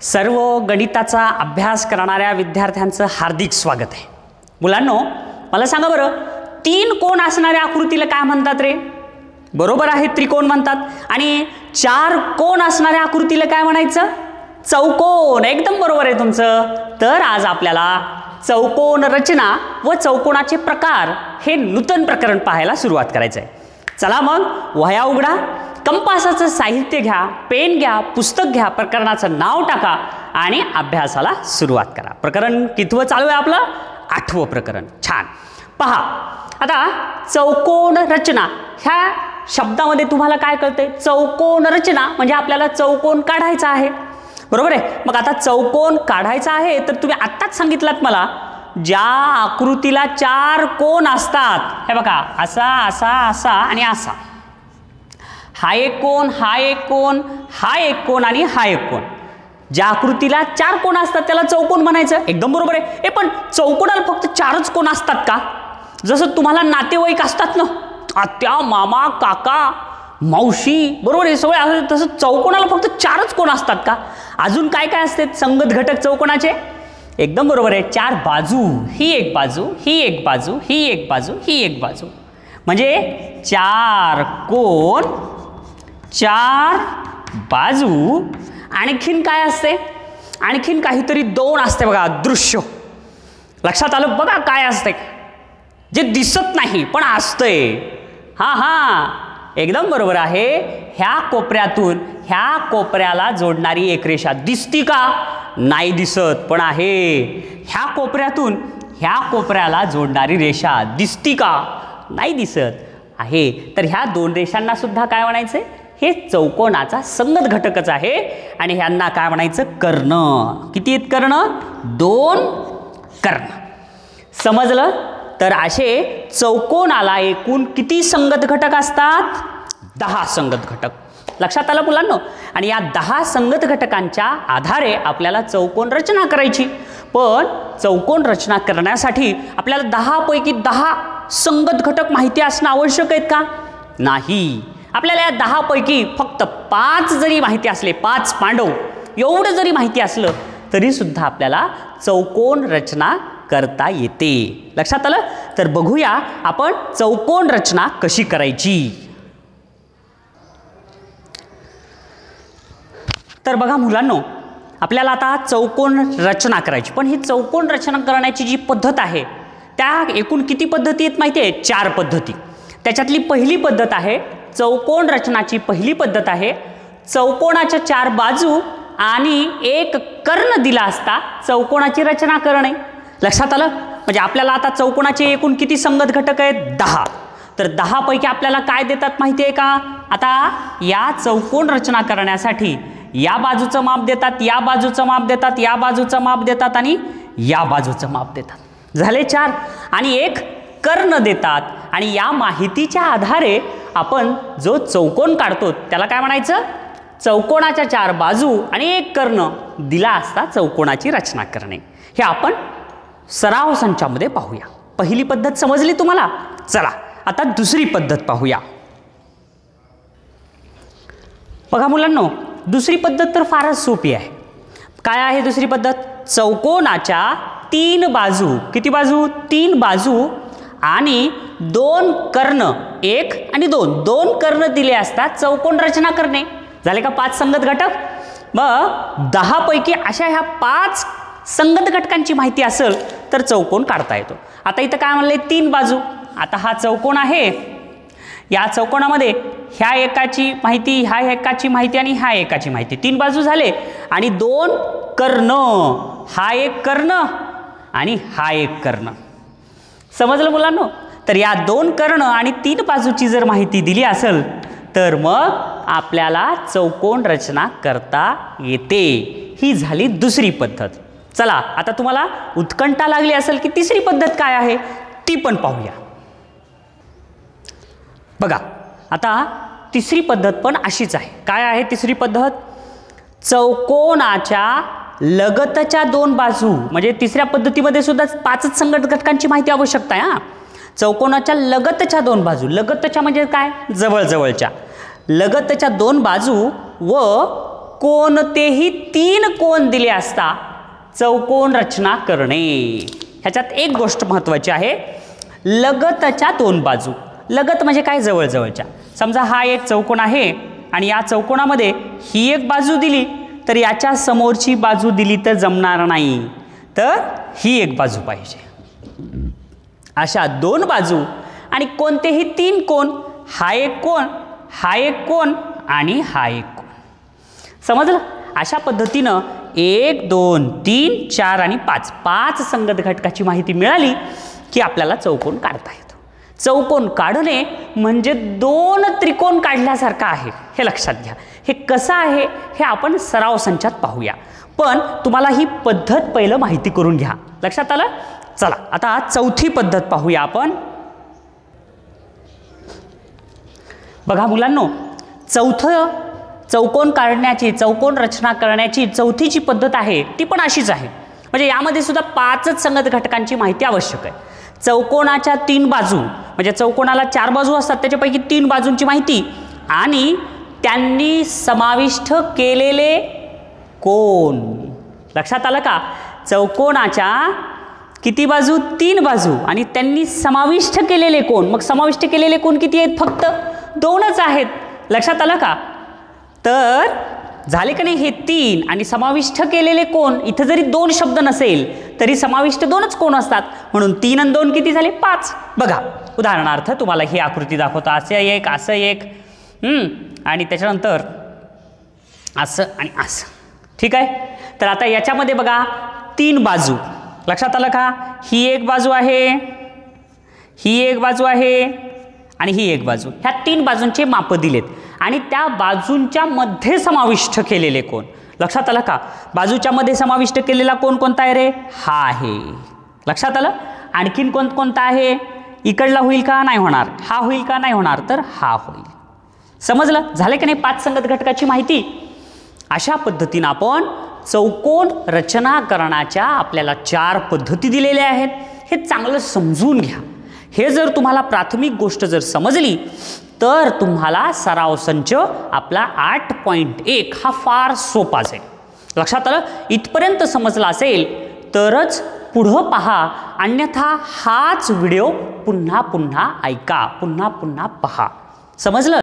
सर्व गणिताचा अभ्यास करणाऱ्या विद्यार्थ्यांचं हार्दिक स्वागत आहे। मुलांनो, मला सांगा बरं, तीन कोण असणाऱ्या आकृतीला काय म्हणतात रे? बरोबर आहे, त्रिकोण म्हणतात। आणि चार कोण असणाऱ्या आकृतीला काय म्हणायचं? चौकोन। एकदम बरोबर आहे तुमचं। तर आज आपल्याला चौकोन रचना व चौकोनाचे प्रकार हे नूतन प्रकरण पाहायला सुरुवात करायचं आहे। चला मग वह्या उघडा, कंपासाचं साहित्य घ्या, पेन घ्या, पुस्तक घ्या, प्रकरणाचं नाव टाका आणि अभ्यासाला सुरुवात करा। प्रकरण कितवं चालू आहे आपलं? 8वं प्रकरण। छान। पहा आता, चौकोन रचना ह्या शब्दामध्ये तुम्हाला काय कळतंय? चौकोन रचना म्हणजे आपल्याला चौकोन काढायचा आहे, बरोबर आहे। मग आता चौकोन काढायचा आहे तर तुम्ही आत्ताच सांगितलात मला, ज्या आकृतीला चार कोण असतात, हे बघा, असा असा असा आणि असा, हा एक कोण, हा एक कोण, हा एक कोण आणि हा एक कोण, ज्या आकृतीला चार कोण असतात त्याला चौकोन म्हणायचं। एकदम बरोबर आहे। पण चौकोनाला फक्त चारच कोण असतात का? जसं तुम्हाला नातेवाईक असतात ना, आत्या, मामा, काका, मावशी, बरोबर आहे, सगळे असं, तसं चौकोनाला फक्त चारच कोण असतात का? अजून काय काय असते संगत घटक चौकोनाचे? एकदम बरोबर आहे, चार बाजू, ही एक बाजू, ही एक बाजू, ही एक बाजू, ही एक बाजू, म्हणजे चार कोण, चार बाजू। आणखीन काय असते? आणखीन काहीतरी दोन असते बघा, दृश्य। लक्षात आलं बघा काय असते? जे दिसत नाही पण असतंय। हा, एकदम बरोबर आहे। ह्या कोपऱ्यातून ह्या कोपऱ्याला जोडणारी एक रेषा दिसती का? नाही दिसत, पण आहे। ह्या कोपऱ्यातून ह्या कोपऱ्याला जोडणारी रेषा दिसती का? नाही दिसत, आहे। तर ह्या दोन रेषांना सुद्धा काय म्हणायचं? हे चौकोनाचा संगत घटकच आहे आणि ह्यांना काय म्हणायचं? कर्ण। किती आहेत कर्ण? दोन कर्ण। समजलं? तर असे चौकोनाला एकूण किती संगत घटक असतात? 10 संगत घटक। लक्षात आलं मुलांनो? आणि या 10 संगत घटकांच्या आधारे आपल्याला चौकोन रचना करायची। पण चौकोन रचना करण्यासाठी आपल्याला 10 पैकी 10 संगत घटक माहिती असणं आवश्यक आहेत का? नाही। आपल्याला या 10 पैकी फक्त 5 जरी माहिती असले, 5 पांडव एवढं जरी माहिती असलं तरी सुद्धा आपल्याला चौकोन रचना करता येते। लक्षात आलं? तर बघूया आपण चौकोन रचना कशी करायची। तर बघा मुलांनो, आपल्याला आता चौकोन रचना करायची, पण ही चौकोन रचना करण्याची जी पद्धत आहे त्या एकूण किती पद्धती आहेत माहिती आहे? 4 पद्धती। त्याच्यातली पहिली पद्धत आहे चौकोन रचनाची पहिली पद्धत आहे, चौकोनाच्या 4 बाजू आणि एक कर्ण दिला असता चौकोनाची रचना करणे। लक्षात आलं? म्हणजे आपल्याला आता चौकोनाचे एकूण किती संगत घटक आहेत? 10। तर 10 पैकी आपल्याला काय देतात माहिती आहे का? आता या चौकोन रचना करण्यासाठी या बाजूचं माप देतात, या बाजूचं माप देतात, या बाजूचं माप देतात आणि या बाजूचं माप देतात। झाले 4। आणि एक कर्ण देतात आणि या माहितीच्या आधारे आपण जो चौकोन काढतो त्याला काय म्हणायचं? चौकोनाच्या 4 बाजू आणि एक कर्ण दिला असता चौकोनाची रचना करणे। हे आपण सराव संचामध्ये पाहूया। पहिली पद्धत समजली तुम्हाला? चला आता दुसरी पद्धत पाहूया। बघा मुलांनो, दुसरी पद्धत तर फारच सोपी आहे। काय आहे दुसरी पद्धत? चौकोनाच्या 3 बाजू, किती बाजू? 3 बाजू आणि 2 कर्ण, 1 आणि 2 कर्ण दिले असतात चौकोन रचना करणे। झाले का 5 संगत घटक? मग 10 पैकी अशा ह्या 5 संगत घटकांची माहिती असेल तर चौकोन काढता येतो। आता इथं काय म्हणले? 3 बाजू। आता हा चौकोन आहे, या चौकोनामध्ये ह्या एकाची माहिती, ह्या एकाची माहिती आणि ह्या एकाची माहिती, 3 बाजू झाले। आणि 2 कर्ण, हा एक कर्ण आणि हा एक कर्ण। समजलं मुलांनो? तर या 2 कर्ण आणि 3 बाजूची जर माहिती दिली असेल तर मग आपल्याला चौकोन रचना करता येते। ही झाली दुसरी पद्धत। चला आता तुम्हाला उत्कंठा लागली असेल की तिसरी पद्धत काय आहे ती पण पाहूया। बघा आता तिसरी पद्धत पण अशीच आहे। काय आहे तिसरी पद्धत? चौकोनाच्या लगतच्या 2 बाजू, म्हणजे तिसऱ्या पद्धतीमध्ये सुद्धा 5 संगत घटकांची माहिती आवश्यकता आहे। हा, चौकोनाच्या लगतच्या 2 बाजू, लगतच्या म्हणजे काय? जवळजवळच्या। लगतच्या 2 बाजू व कोणतेही 3 कोन दिले असता चौकोन रचना करणे. ह्याच्यात एक गोष्ट महत्त्वाची आहे, लगतच्या 2 बाजू. लगत म्हणजे काय, जवळजवळच्या. समजा हा एक चौकोन आहे आणि या चौकोनामध्ये ही एक बाजू दिली तर याच्या समोरची बाजू दिली तर जमणार नाही, तर ही एक बाजू पाहिजे. अशा 2 बाजू आणि कोणतेही 3 कोन, हा एक कोन, हा एक कोन आणि हा एक कोन. समजलं? अशा पद्धतीनं 1 2 3 4 आणि 5 संगत घटकाची माहिती मिळाली की आपल्याला चौकोन काढता येतो. चौकोन काढणे म्हणजे 2 त्रिकोण काढल्यासारखं आहे, हे लक्षात घ्या. हे कसं आहे हे आपण सराव संचात पाहूया, पण तुम्हाला ही पद्धत पहिलं माहिती करून घ्या. लक्षात आलं? चला आता चौथी पद्धत पाहूया आपण. बघा मुलांनो, चौकोन काढण्याची, चौकोन रचना करण्याची चौथी जी पद्धत आहे ती पण अशीच आहे. म्हणजे यामध्ये सुद्धा 5च संगत घटकांची माहिती आवश्यक आहे. चौकोनाच्या 3 बाजू, म्हणजे चौकोनाला 4 बाजू असतात, त्याच्यापैकी 3 बाजूंची माहिती आणि त्यांनी समाविष्ट केलेले कोन. लक्षात आलं का? चौकोनाच्या किती बाजू? 3 बाजू आणि त्यांनी समाविष्ट केलेले कोन. मग समाविष्ट केलेले कोन किती आहेत? फक्त 2च आहेत. लक्षात आलं का? तर झाले का नाही हे 3 आणि समाविष्ट केलेले कोन. इथं जरी 2 शब्द नसेल तरी समाविष्ट 2च कोन असतात, म्हणून 3 आणि 2 किती झाले? 5. बघा उदाहरणार्थ तुम्हाला ही आकृती दाखवता, असं एक, असं एक, आणि त्याच्यानंतर असं आणि असं. ठीक आहे? तर आता याच्यामध्ये बघा 3 बाजू. लक्षात आलं का? ही एक बाजू आहे, ही एक बाजू आहे आणि ही एक बाजू. ह्या 3 बाजूंचे माप दिलेत आणि त्या बाजूंच्या मध्ये समाविष्ट केलेले कोन. लक्षात आलं का? बाजूच्या मध्ये समाविष्ट केलेला कोन कोणता आहे रे? हा आहे. लक्षात आलं? आणखीन कोणता आहे? इकडला होईल का? नाही होणार. हा होईल का? नाही होणार. तर हा होईल. समजलं? झालं की नाही 5 संगत घटकाची माहिती? अशा पद्धतीनं आपण चौकोन रचना करण्याच्या आपल्याला 4 पद्धती दिलेल्या आहेत. हे चांगलं समजून घ्या. हे जर तुम्हाला प्राथमिक गोष्ट जर समजली तर तुम्हाला सराव संच आपला 8.1 हा फार सोपा जाईल. लक्षात आलं? इथपर्यंत समजला असेल तरच पुढं पहा, अन्यथा हाच व्हिडिओ पुन्हा पुन्हा ऐका, पुन्हा पुन्हा पहा. समजलं?